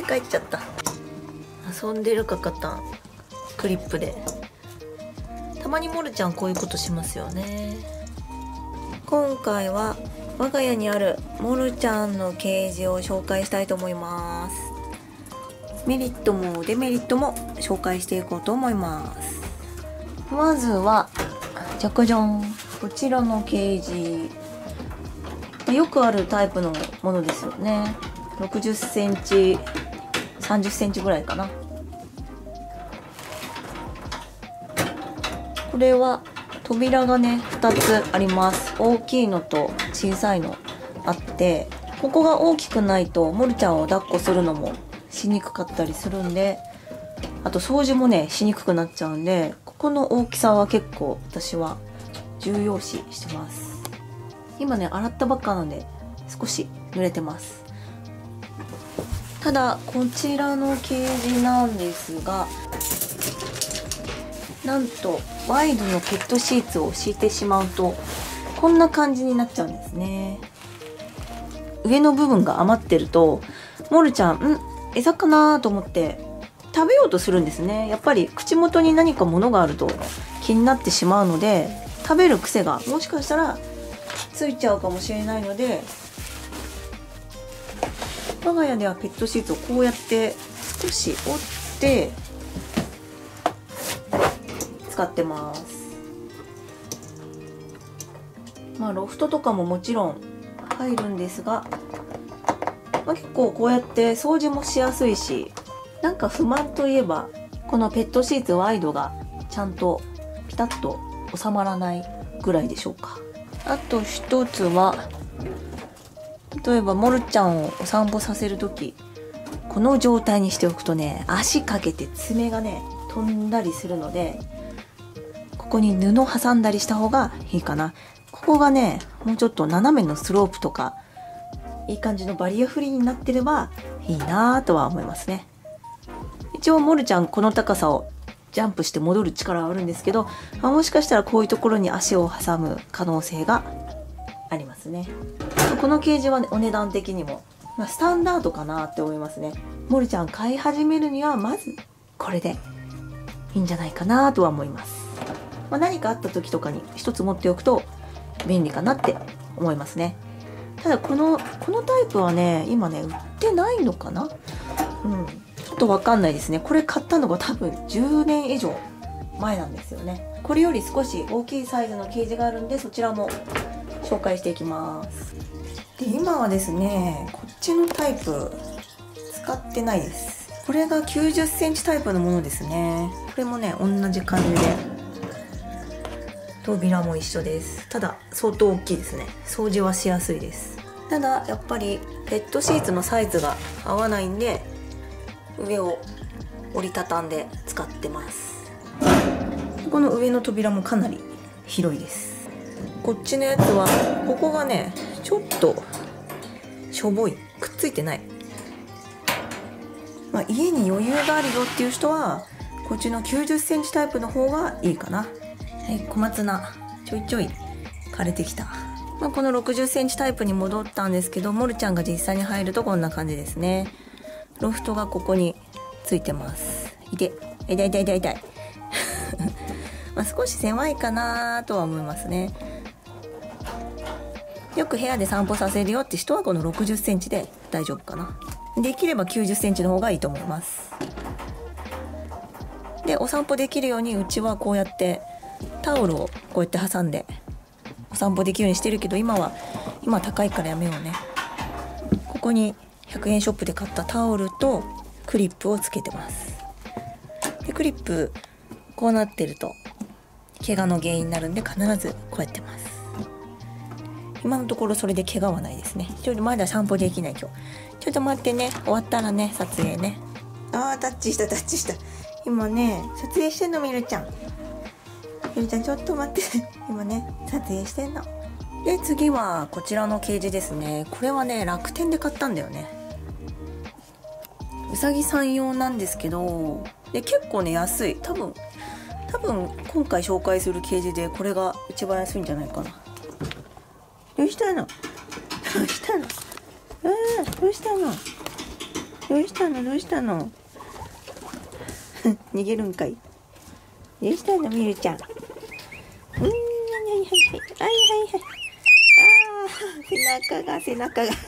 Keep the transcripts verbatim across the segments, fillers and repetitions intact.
帰っちゃった。遊んでるかかたんクリップで。たまにモルちゃんこういうことしますよね。今回は我が家にあるモルちゃんのケージを紹介したいと思います。メリットもデメリットも紹介していこうと思います。まずはじゃかじゃん、こちらのケージ、よくあるタイプのものですよね。ろくじゅっセンチさんじゅっセンチぐらいかな。これは扉がねふたつあります。大きいのと小さいのあって、ここが大きくないとモルちゃんを抱っこするのもしにくかったりするんで、あと掃除もねしにくくなっちゃうんで、ここの大きさは結構私は重要視してます。今ね洗ったばっかなんで少し濡れてます。ただこちらのケージなんですが、なんとワイドのペットシーツを敷いてしまうとこんな感じになっちゃうんですね。上の部分が余ってるとモルちゃんん餌かなと思って食べようとするんですね。やっぱり口元に何か物があると気になってしまうので、食べる癖がもしかしたらついちゃうかもしれないので、我が家ではペットシーツをこうやって少し折って使ってます。まあロフトとかももちろん入るんですが、まあ、結構こうやって掃除もしやすいし、なんか不満といえばこのペットシーツワイドがちゃんとピタッと収まらないぐらいでしょうか。あと一つは、例えばモルちゃんをお散歩させる時、この状態にしておくとね足かけて爪がね飛んだりするので、ここに布挟んだりした方がいいかな。ここがねもうちょっと斜めのスロープとかいい感じのバリアフリーになってればいいなとは思いますね。一応モルちゃんこの高さをジャンプして戻る力はあるんですけど、まあ、もしかしたらこういうところに足を挟む可能性がありますね。このケージは、ね、お値段的にも、まあ、スタンダードかなって思いますね。モルちゃん飼い始めるにはまずこれでいいんじゃないかなとは思います。まあ、何かあった時とかに一つ持っておくと便利かなって思いますね。ただこのこのタイプはね今ね売ってないのかな、うん、ちょっとわかんないですね。これ買ったのが多分じゅうねん以上前なんですよね。これより少し大きいサイズのケージがあるんで、そちらも紹介していきます。で今はですねこっちのタイプ使ってないです。これがきゅうじゅっセンチタイプのものですね。これもね同じ感じで扉も一緒です。ただ相当大きいですね。掃除はしやすいです。ただやっぱりペットシーツのサイズが合わないんで上を折りたたんで使ってます。この上の扉もかなり広いです。こっちのやつはここがねちょっとしょぼい、くっついてない。まあ、家に余裕があるよっていう人はこっちのきゅうじゅっセンチタイプの方がいいかな。はい、小松菜ちょいちょい枯れてきた。まあ、このろくじゅっセンチタイプに戻ったんですけど、モルちゃんが実際に入るとこんな感じですね。ロフトがここについてます。いて痛い痛い痛い痛いまあ少し狭いかなとは思いますね。よく部屋で散歩させるよって人はこのろくじゅっセンチで大丈夫かな。できればきゅうじゅっセンチの方がいいと思います。でお散歩できるようにうちはこうやってタオルをこうやって挟んでお散歩できるようにしてるけど、今は今高いからやめようね。ここにひゃくえんショップで買ったタオルとクリップをつけてます。でクリップこうなってると怪我の原因になるんで必ずこうやってます。今のところそれで怪我はないですね。ちょっとまだ散歩できない今日。ちょっと待ってね、終わったらね撮影ね。あータッチしたタッチした。今ね撮影してんのみるちゃん。みるちゃんちょっと待って今ね撮影してんの。で次はこちらのケージですね。これはね楽天で買ったんだよね。うさぎさん用なんですけど、で結構ね安い。多分多分今回紹介するケージでこれが一番安いんじゃないかな。どうしたのどうしたの、うん、どうしたのどうしたのどうしたの逃げるんかい。どうしたのみるちゃん。うん、はいはいはいはいはいはい。ああ、背中が背中が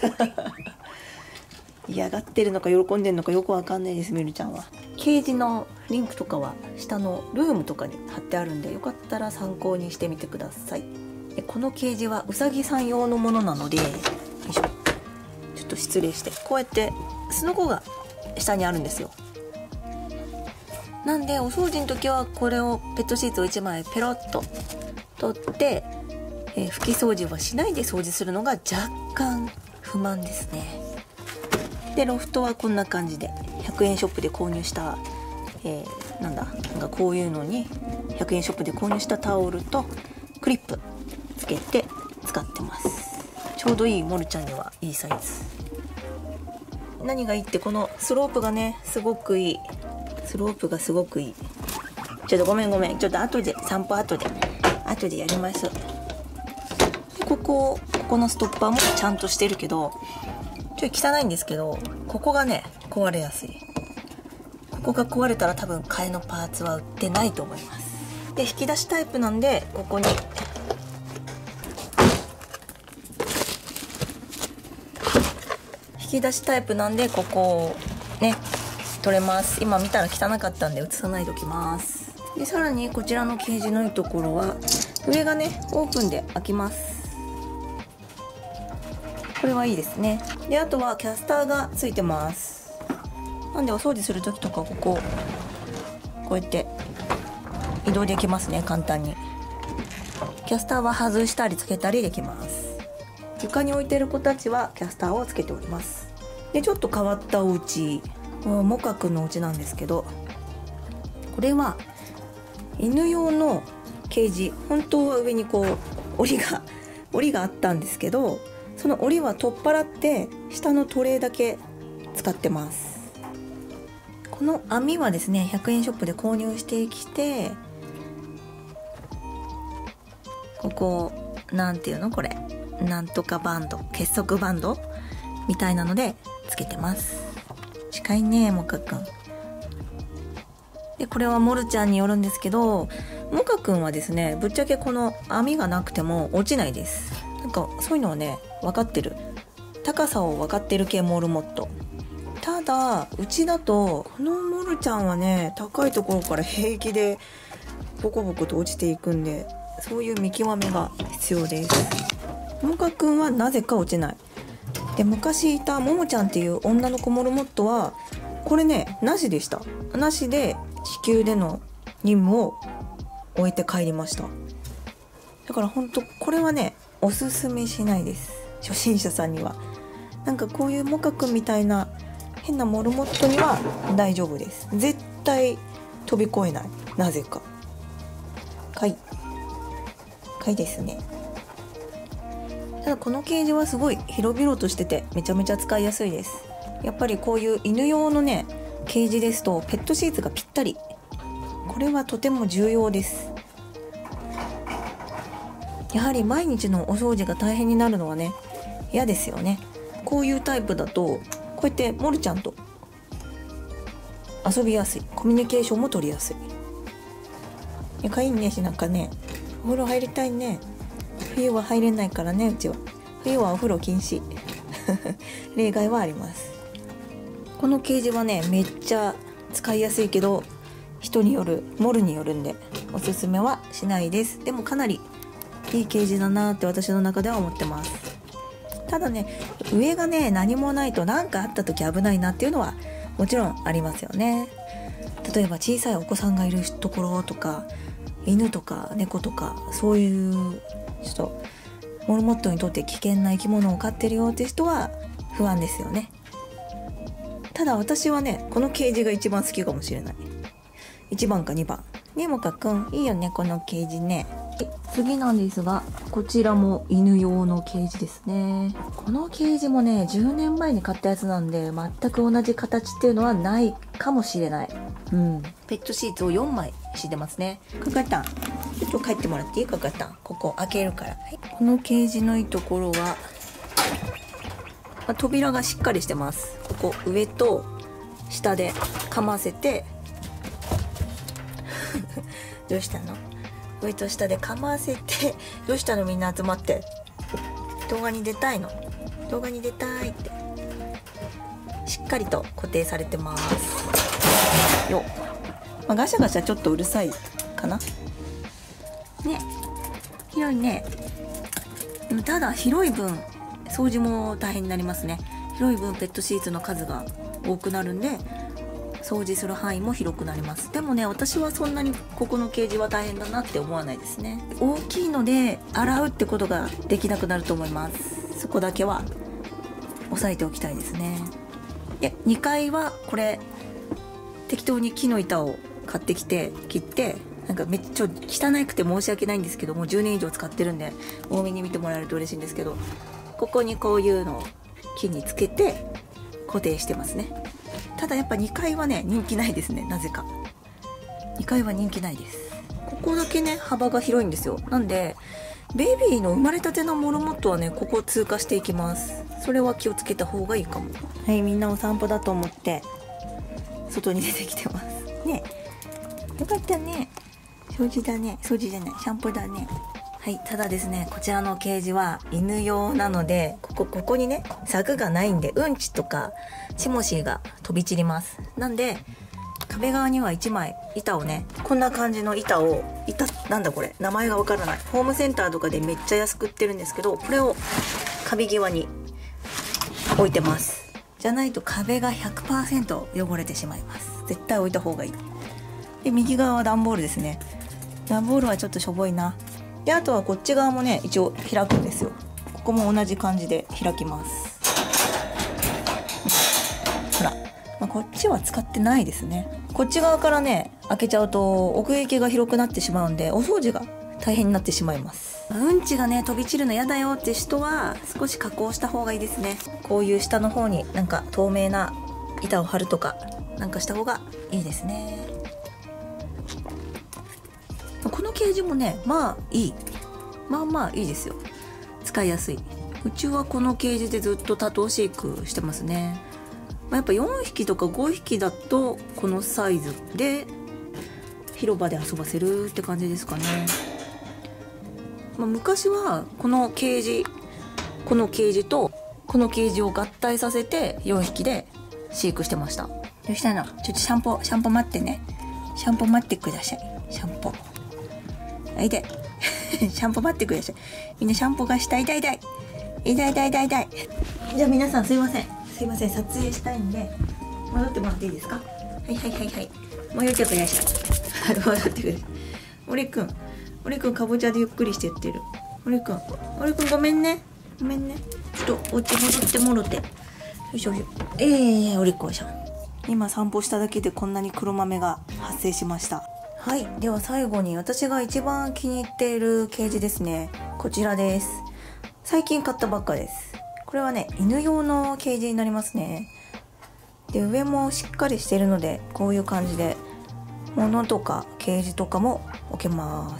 嫌がってるのか喜んでるのかよくわかんないです。みるちゃんはケージのリンクとかは下のルームとかに貼ってあるんで、よかったら参考にしてみてください。でこのケージはうさぎさん用のものなので、よいしょ、ちょっと失礼して、こうやってすのこが下にあるんですよ。なんでお掃除の時はこれをペットシーツをいちまいペロッと取って、えー、拭き掃除はしないで掃除するのが若干不満ですね。でロフトはこんな感じでひゃくえんショップで購入した、えー、なんだなんかこういうのにひゃくえんショップで購入したタオルとクリップつけて使ってます。ちょうどいい、モルちゃんにはいいサイズ。何がいいって、このスロープがねすごくいい。スロープがすごくいい。ちょっとごめんごめん、ちょっと後で散歩後で後でやります。でここここのストッパーもちゃんとしてるけどちょっと汚いんですけど、ここがね壊れやすい。ここが壊れたら多分替えのパーツは売ってないと思います。で引き出しタイプなんで、ここに引き出しタイプなんでここをね取れます。今見たら汚かったんで映さないでおきます。でさらにこちらのケージのいいところは上がねオープンで開きます。これはいいですね。であとはキャスターがついてます。なんでお掃除する時とかこここうやって移動できますね、簡単に。キャスターは外したりつけたりできます。床に置いてる子たちはキャスターをつけております。でちょっと変わったお家、モカ君のお家なんですけど、これは犬用のケージ。本当は上にこう檻が檻があったんですけど、その檻は取っ払って下のトレーだけ使ってます。この網はですねひゃくえんショップで購入してきて、ここなんていうのこれ、なんとかバンド、結束バンドみたいなのでつけてます。近いねモカくん。でこれはモルちゃんによるんですけど、モカくんはですねぶっちゃけこの網がなくても落ちないです。なんかそういうのはね分かってる、高さを分かってる系モルモット。ただうちだとこのモルちゃんはね高いところから平気でボコボコと落ちていくんで、そういう見極めが必要です。モカくんはなぜか落ちない。で昔いたももちゃんっていう女の子モルモットはこれねなしでした。なしで地球での任務を終えて帰りました。だから本当これはねおすすめしないです、初心者さんには。なんかこういうモカくんみたいな変なモルモットには大丈夫です。絶対飛び越えない。なぜかかいかいですね。ただこのケージはすごい広々としててめちゃめちゃ使いやすいです。やっぱりこういう犬用のねケージですとペットシーツがぴったり、これはとても重要です。やはり毎日のお掃除が大変になるのはね嫌ですよね。こういうタイプだとこうやってモルちゃんと遊びやすい、コミュニケーションも取りやすい。かいねしなんかね、お風呂入りたいね。冬は入れないからね、うちは冬はお風呂禁止例外はあります。このケージはねめっちゃ使いやすいけど人による、モルによるんでおすすめはしないです。でもかなりいいケージだなって私の中では思ってます。ただね上がね何もないと何かあった時危ないなっていうのはもちろんありますよね。例えば小さいお子さんがいるところとか犬とか猫とか、そういうちょっとモルモットにとって危険な生き物を飼ってるよって人は不安ですよね。ただ私はねこのケージが一番好きかもしれない。いちばんかにばんね。もかくんいいよねこのケージね。次なんですが、こちらも犬用のケージですね。このケージもねじゅうねんまえに買ったやつなんで全く同じ形っていうのはないかもしれない。うん、ペットシーツをよんまい敷いてますね。かかったんちょっと帰ってもらっていい？かかったんここ開けるから、はい、このケージのいいところは扉がしっかりしてます。ここ上と下でかませてどうしたの？上と下でかませて、どうしたのみんな集まって。動画に出たいの？動画に出たいって。しっかりと固定されてますよ。まあ、ガシャガシャちょっとうるさいかな。ね、広いね。でもただ広い分掃除も大変になりますね。広い分ペットシーツの数が多くなるんで、掃除する範囲も広くなります。でもね、私はそんなにここのケージは大変だなって思わないですね。大きいので洗うってことができなくなると思います。そこだけは押さえておきたいですね。で、にかいはこれ適当に木の板を買ってきて切って、なんかめっちゃ汚くて申し訳ないんですけども、じゅうねん以上使ってるんで多めに見てもらえると嬉しいんですけど、ここにこういうのを木につけて固定してますね。ただやっぱにかいはね人気ないですね。なぜかにかいは人気ないです。ここだけね幅が広いんですよ。なんでベビーの生まれたてのモルモットはねここを通過していきます。それは気をつけた方がいいかも。はい、みんなお散歩だと思って外に出てきてますね。よかったね。掃除だね。掃除じゃない、散歩だね。はい、ただですね、こちらのケージは犬用なので、ここここにね柵がないんで、うんちとかチモシーが飛び散ります。なんで壁側にはいちまい板をね、こんな感じの板を、板なんだこれ、名前がわからない。ホームセンターとかでめっちゃ安く売ってるんですけど、これを壁際に置いてます。じゃないと壁が ひゃくパーセント 汚れてしまいます。絶対置いた方がいい。で、右側は段ボールですね。段ボールはちょっとしょぼいな。で、あとはこっち側もね一応開くんですよ。ここも同じ感じで開きます。ほら、まあ、こっちは使ってないですね。こっち側からね開けちゃうと奥行きが広くなってしまうんで、お掃除が大変になってしまいます。うんちがね飛び散るの嫌だよって人は少し加工した方がいいですね。こういう下の方になんか透明な板を貼るとかなんかした方がいいですね。このケージもねまあいい、まあまあいいですよ。使いやすい。うちはこのケージでずっと多頭飼育してますね。まあ、やっぱよんひきとかごひきだとこのサイズで広場で遊ばせるって感じですかね。まあ、昔はこのケージこのケージとこのケージを合体させてよんひきで飼育してました。どうしたの？ちょっとシャンポシャンポ待ってね。シャンポ待ってください。シャンポあいでシャンポ待ってください。みんなシャンポがしたい。痛い痛い痛い痛い痛い痛い。じゃあ皆さんすいませんすいません、撮影したいんで戻ってもらっていいですか？はいはいはいはい。もうよちょっとやした戻ってください。俺くん俺くんかぼちゃでゆっくりして言ってる。俺くん俺くんごめんねごめんね。ちょっとお家戻ってもろて。よいしょよいしょ。ええー、俺くんさん今散歩しただけでこんなに黒豆が発生しました。はい、では最後に私が一番気に入っているケージですね。こちらです。最近買ったばっかです。これはね犬用のケージになりますね。で、上もしっかりしてるのでこういう感じで物とかケージとかも置けます。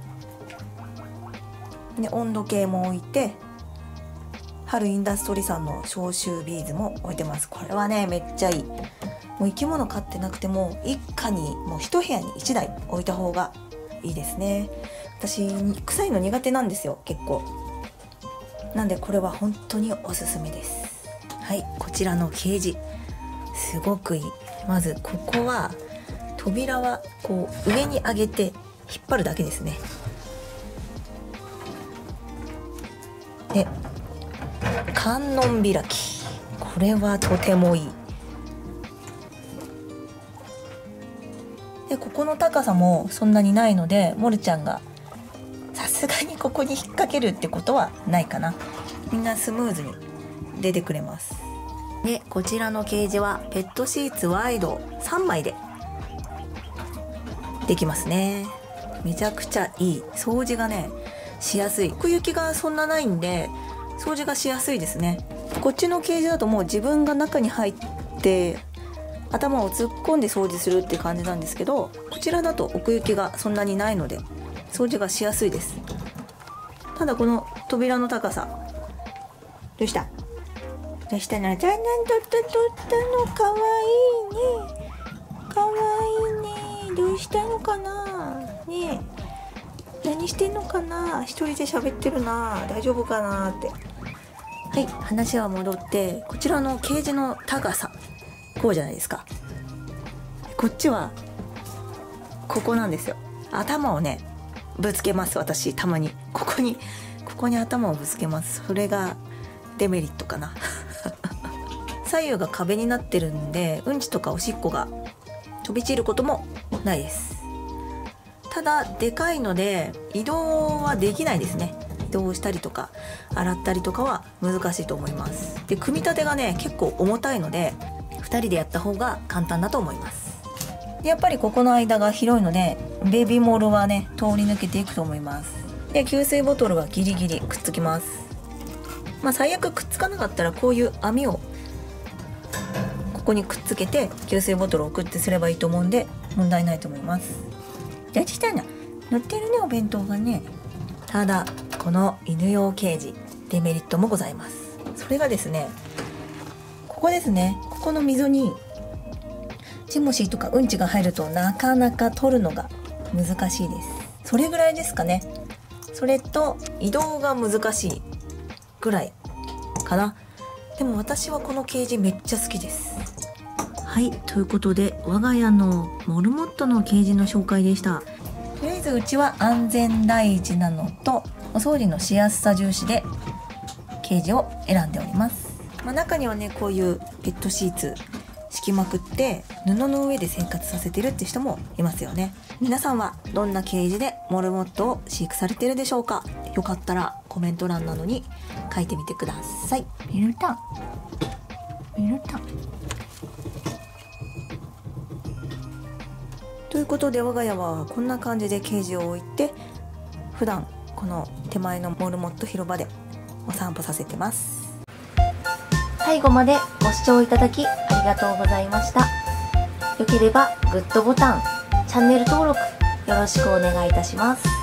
で、温度計も置いて、春インダストリさんの消臭ビーズも置いてます。これはねめっちゃいい。もう生き物飼ってなくても一家にもう一部屋にいちだい置いた方がいいですね。私臭いの苦手なんですよ結構。なんでこれは本当におすすめです。はい、こちらのケージすごくいい。まずここは扉はこう上に上げて引っ張るだけですね。で、観音開き、これはとてもいい。で、ここの高さもそんなにないので、モルちゃんがさすがにここに引っ掛けるってことはないかな。みんなスムーズに出てくれます。で、こちらのケージはペットシーツワイドさんまいでできますね。めちゃくちゃいい。掃除がねしやすい。奥行きがそんなないんで掃除がしやすいですね。こっちのケージだともう自分が中に入って頭を突っ込んで掃除するって感じなんですけど、こちらだと奥行きがそんなにないので掃除がしやすいです。ただこの扉の高さ、どうしたどどうしたの？じゃあなんとととったの？かわいいね。かわいいね。どうしたのかなねえ。何してんのかな。一人で喋ってるな。大丈夫かなって。はい、話は戻って、こちらのケージの高さ、こうじゃないですか。こっちはここなんですよ。頭をねぶつけます。私たまにここにここに頭をぶつけます。それがデメリットかな左右が壁になってるんで、うんちとかおしっこが飛び散ることもないです。ただでかいので移動はできないですね。移動したりとか洗ったりとかは難しいと思います。で組み立てがね結構重たいのでふたりでやった方が簡単だと思います。でやっぱりここの間が広いのでベビーモールはね通り抜けていくと思います。で給水ボトルはギリギリくっつきます。まあ最悪くっつかなかったらこういう網をここにくっつけて給水ボトルを送ってすればいいと思うんで問題ないと思います。じゃあしたな乗ってるねお弁当がね。ただこの犬用ケージデメリットもございます。それがですねここですね。ここの溝にチモシーとかうんちが入るとなかなか取るのが難しいです。それぐらいですかね。それと移動が難しいぐらいかな。でも私はこのケージめっちゃ好きです。はい、ということで我が家のモルモットのケージの紹介でした。とりあえずうちは安全第一なのとお掃除のしやすさ重視でケージを選んでおります。まあ、中にはねこういうペットシーツ敷きまくって布の上で生活させてるって人もいますよね。皆さんはどんなケージでモルモットを飼育されてるでしょうか。よかったらコメント欄などに書いてみてください。ミルタンミルタンということで我が家はこんな感じでケージを置いて普段この手前のモルモット広場でお散歩させてます。最後までご視聴いただきありがとうございました。よければグッドボタン、チャンネル登録よろしくお願いいたします。